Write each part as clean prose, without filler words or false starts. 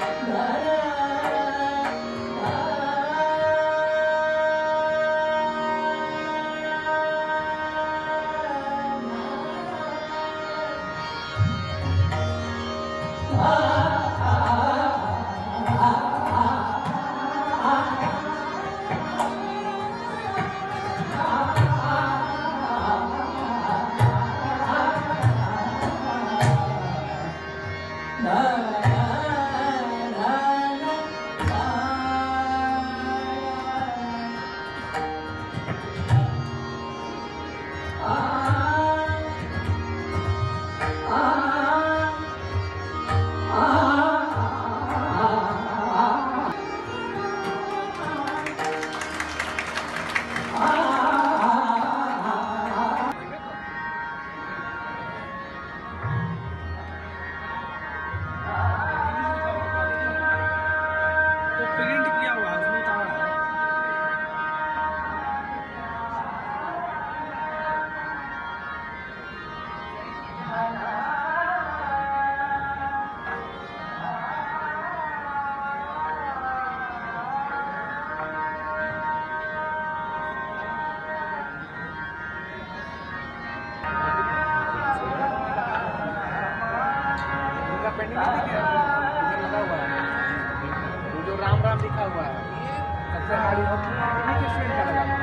Pending नहीं दिख रहा है, लगा हुआ है वो जो राम राम लिखा हुआ है सबसे हार्ड स्टूडेंट का लगा।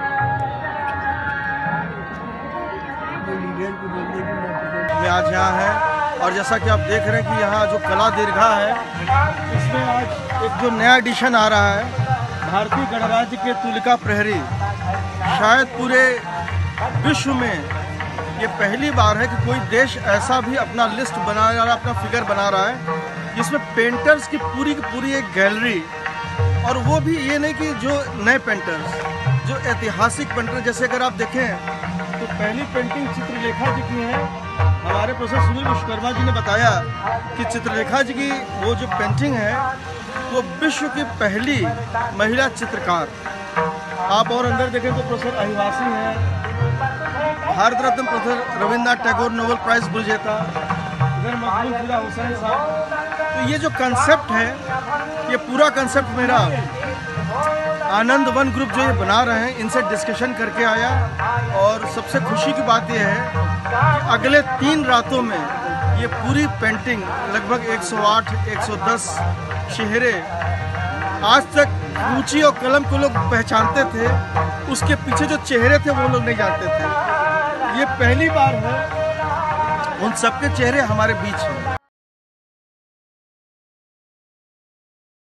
में आज यहाँ है और जैसा कि आप देख रहे हैं कि यहाँ जो कला दीर्घा है इसमें आज एक जो नया एडिशन आ रहा है भारतीय गणराज्य के तुलिका प्रहरी। शायद पूरे विश्व में ये पहली बार है कि कोई देश ऐसा भी अपना लिस्ट बना रहा है, अपना फिगर बना रहा है जिसमें पेंटर्स की पूरी एक गैलरी, और वो भी ये नहीं कि जो नए पेंटर्स, जो ऐतिहासिक पेंटर। जैसे अगर आप देखें तो पहली पेंटिंग चित्रलेखा जी की है। हमारे प्रोफेसर सुनील विश्वकर्मा जी ने बताया कि चित्रलेखा जी की वो जो पेंटिंग है वो विश्व की पहली महिला चित्रकार। आप और अंदर देखें तो प्रोफेसर अहिवासी हैं, Bharat Ratna professor Rabindranath Tagore Nobel prize विजेता, इधर मखदूम फिदा हुसैन साहब। तो ये जो कंसेप्ट है, ये पूरा कंसेप्ट मेरा आनंद वन ग्रुप जो ये बना रहे हैं इनसे डिस्कशन करके आया, और सबसे खुशी की बात यह है कि अगले 3 रातों में ये पूरी पेंटिंग लगभग 108 110 चेहरे आज तक ऊंची और कलम को लोग पहचानते थे, उसके पीछे जो चेहरे थे वो लोग नहीं जानते थे। ये पहली बार है, उन सबके चेहरे हमारे बीच हैं।